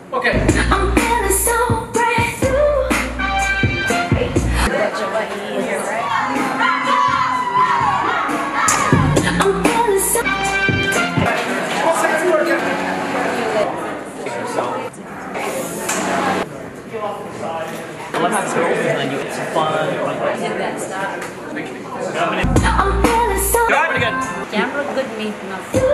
Okay. I'm feeling so brand new. I'm feeling so. I love how it's girls and then you get some fun. I'm feeling so. Drive it again. Camera good me.